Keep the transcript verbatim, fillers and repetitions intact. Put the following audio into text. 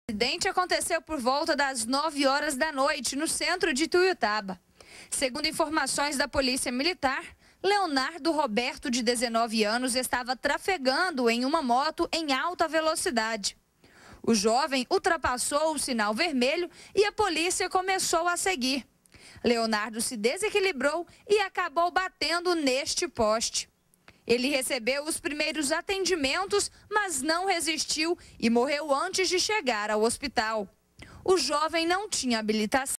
O acidente aconteceu por volta das nove horas da noite, no centro de Tuiutaba. Segundo informações da Polícia Militar, Leonardo Roberto, de dezenove anos, estava trafegando em uma moto em alta velocidade. O jovem ultrapassou o sinal vermelho e a polícia começou a seguir. Leonardo se desequilibrou e acabou batendo neste poste. Ele recebeu os primeiros atendimentos, mas não resistiu e morreu antes de chegar ao hospital. O jovem não tinha habilitação.